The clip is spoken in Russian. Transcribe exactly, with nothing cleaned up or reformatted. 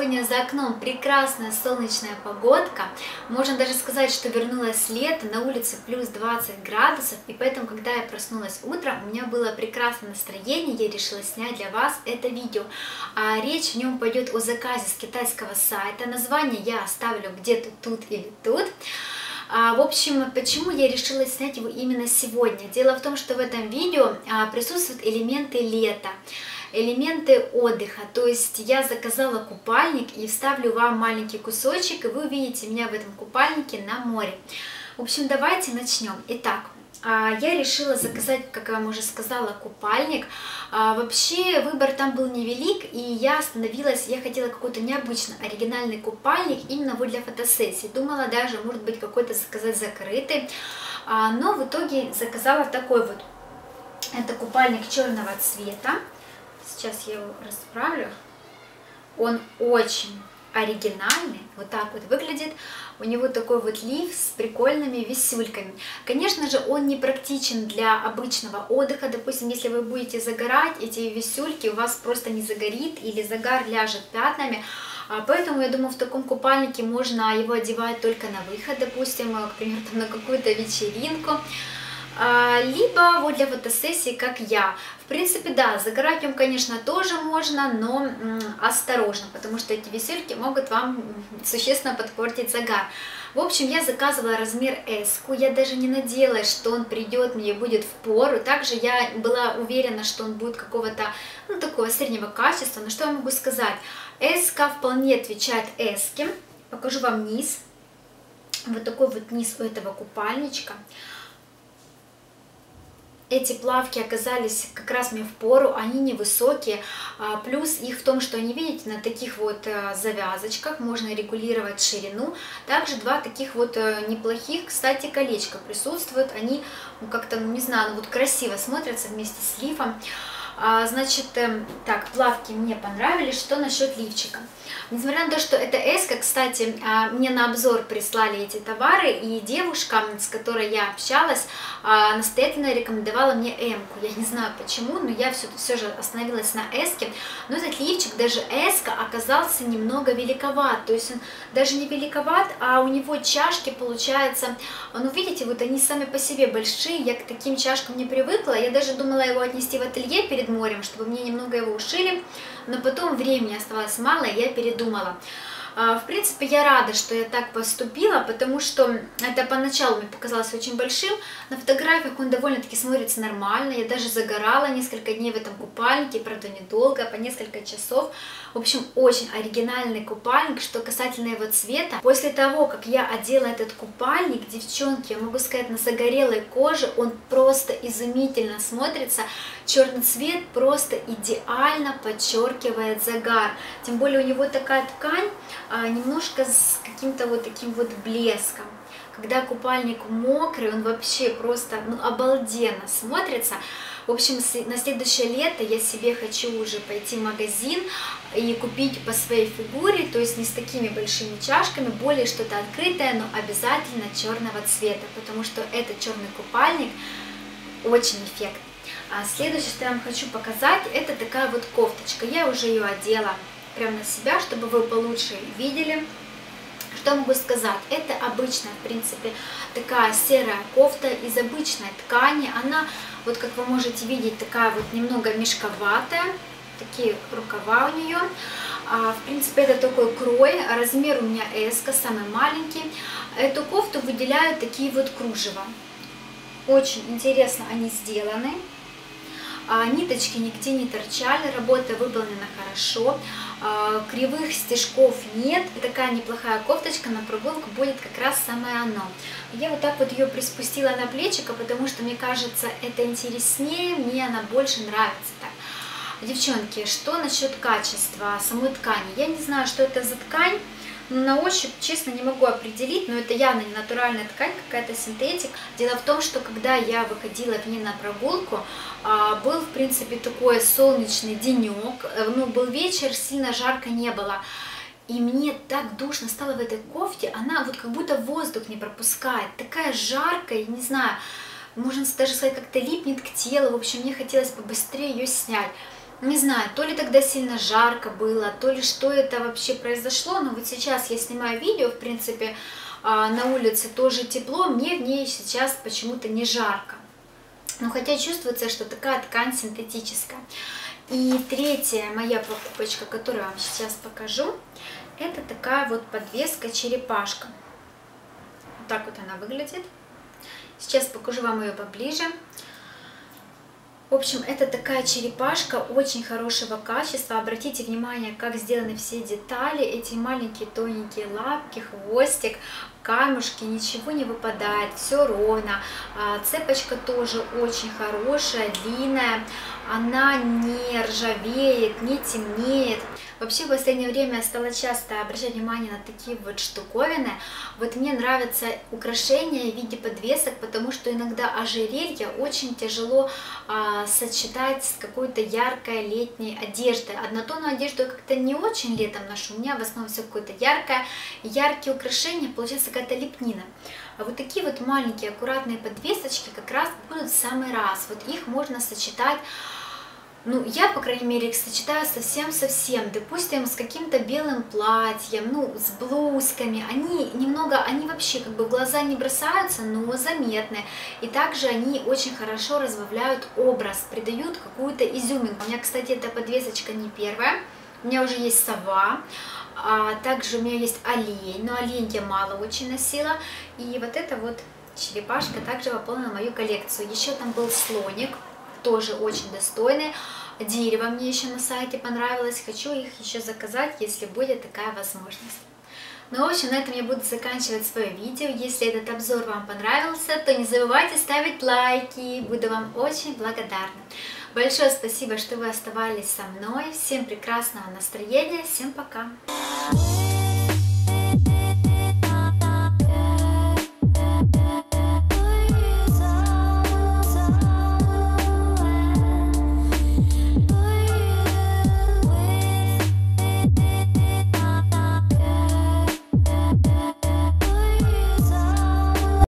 Сегодня за окном прекрасная солнечная погодка. Можно даже сказать, что вернулось лето, на улице плюс двадцать градусов. И поэтому, когда я проснулась утром, у меня было прекрасное настроение, я решила снять для вас это видео. А речь в нем пойдет о заказе с китайского сайта. Название я оставлю где-то тут или тут. В общем, почему я решила снять его именно сегодня? Дело в том, что в этом видео присутствуют элементы лета, элементы отдыха. То есть я заказала купальник и вставлю вам маленький кусочек, и вы увидите меня в этом купальнике на море. В общем, давайте начнем. Итак, я решила заказать, как я вам уже сказала, купальник. Вообще выбор там был невелик, и я остановилась, я хотела какой-то необычный, оригинальный купальник именно вот для фотосессии. Думала даже, может быть, какой-то заказать закрытый, но в итоге заказала такой вот. Это купальник черного цвета. Сейчас я его расправлю. Он очень оригинальный, вот так вот выглядит. У него такой вот лиф с прикольными висюльками. Конечно же, он не практичен для обычного отдыха. Допустим, если вы будете загорать, эти висюльки у вас просто не загорит или загар ляжет пятнами. Поэтому, я думаю, в таком купальнике можно его одевать только на выход, допустим, к примеру, там, на какую-то вечеринку. Либо вот для фотосессии, как я. В принципе, да, загорать в нем, конечно, тоже можно, но осторожно, потому что эти висюльки могут вам существенно подпортить загар. В общем, я заказывала размер эс. Я даже не надеялась, что он придет мне и будет в пору. Также я была уверена, что он будет какого-то, ну, такого среднего качества. Но что я могу сказать? эс вполне отвечает эс-ке. Покажу вам низ. Вот такой вот низ у этого купальничка. Эти плавки оказались как раз мне в пору, они невысокие, плюс их в том, что они, видите, на таких вот завязочках можно регулировать ширину. Также два таких вот неплохих, кстати, колечка присутствуют, они как-то, не знаю, ну вот красиво смотрятся вместе с лифом. Значит, так, плавки мне понравились. Что насчет лифчика? Несмотря на то, что это эс-ка, кстати, мне на обзор прислали эти товары, и девушка, с которой я общалась, настоятельно рекомендовала мне эм-ку. Я не знаю почему, но я все, все же остановилась на эс-ке. Но этот лифчик, даже эс-ка, оказался немного великоват. То есть он даже не великоват, а у него чашки, получается, ну видите, вот они сами по себе большие. Я к таким чашкам не привыкла. Я даже думала его отнести в ателье перед морем, чтобы мне немного его ушили, но потом времени оставалось мало, и я передумала. В принципе, я рада, что я так поступила, потому что это поначалу мне показалось очень большим. На фотографиях он довольно-таки смотрится нормально. Я даже загорала несколько дней в этом купальнике, правда недолго, по несколько часов. В общем, очень оригинальный купальник. Что касательно его цвета, после того, как я одела этот купальник, девчонки, я могу сказать, на загорелой коже он просто изумительно смотрится. Черный цвет просто идеально подчеркивает загар. Тем более у него такая ткань, немножко с каким-то вот таким вот блеском. Когда купальник мокрый, он вообще просто, ну, обалденно смотрится. В общем, на следующее лето я себе хочу уже пойти в магазин и купить по своей фигуре, то есть не с такими большими чашками, более что-то открытое, но обязательно черного цвета, потому что этот черный купальник очень эффектный. А следующее, что я вам хочу показать, это такая вот кофточка. Я уже ее одела прямо на себя, чтобы вы получше видели. Что могу сказать? Это обычная, в принципе, такая серая кофта из обычной ткани. Она, вот как вы можете видеть, такая вот немного мешковатая. Такие рукава у нее. В принципе, это такой крой. Размер у меня эс-ка, самый маленький. Эту кофту выделяют такие вот кружева. Очень интересно они сделаны. Ниточки нигде не торчали, работа выполнена хорошо, кривых стежков нет. Такая неплохая кофточка на прогулку будет как раз самое оно. Я вот так вот ее приспустила на плечико, потому что мне кажется, это интереснее, мне она больше нравится так. Девчонки, что насчет качества самой ткани? Я не знаю, что это за ткань. На ощупь, честно, не могу определить, но это явно не натуральная ткань, какая-то синтетик. Дело в том, что когда я выходила в ней на прогулку, был, в принципе, такой солнечный денек, ну, был вечер, сильно жарко не было. И мне так душно стало в этой кофте, она вот как будто воздух не пропускает, такая жаркая, не знаю, можно даже сказать, как-то липнет к телу. В общем, мне хотелось побыстрее ее снять. Не знаю, то ли тогда сильно жарко было, то ли что это вообще произошло, но вот сейчас я снимаю видео, в принципе, на улице тоже тепло, мне в ней сейчас почему-то не жарко. Но хотя чувствуется, что такая ткань синтетическая. И третья моя покупочка, которую я вам сейчас покажу, это такая вот подвеска черепашка. Вот так вот она выглядит. Сейчас покажу вам ее поближе. В общем, это такая черепашка очень хорошего качества. Обратите внимание, как сделаны все детали. Эти маленькие тоненькие лапки, хвостик, камушки, ничего не выпадает, все ровно. Цепочка тоже очень хорошая, длинная. Она не ржавеет, не темнеет. Вообще в последнее время я стала часто обращать внимание на такие вот штуковины. Вот мне нравятся украшения в виде подвесок, потому что иногда ожерелье очень тяжело а, сочетать с какой-то яркой летней одеждой. Однотонную одежду я как-то не очень летом ношу, у меня в основном все какое-то яркое. Яркие украшения, получается какая-то лепнина. А вот такие вот маленькие аккуратные подвесочки как раз будут в самый раз. Вот их можно сочетать. Ну, я, по крайней мере, их сочетаю совсем-совсем, допустим, с каким-то белым платьем, ну, с блузками. Они немного, они вообще как бы в глаза не бросаются, но заметны. И также они очень хорошо разбавляют образ, придают какую-то изюминку. У меня, кстати, эта подвесочка не первая. У меня уже есть сова, а также у меня есть олень, но олень я мало очень носила. И вот эта вот черепашка также пополнила мою коллекцию. Еще там был слоник. Тоже очень достойные. Дерево мне еще на сайте понравилось. Хочу их еще заказать, если будет такая возможность. Ну, в общем, на этом я буду заканчивать свое видео. Если этот обзор вам понравился, то не забывайте ставить лайки. Буду вам очень благодарна. Большое спасибо, что вы оставались со мной. Всем прекрасного настроения. Всем пока.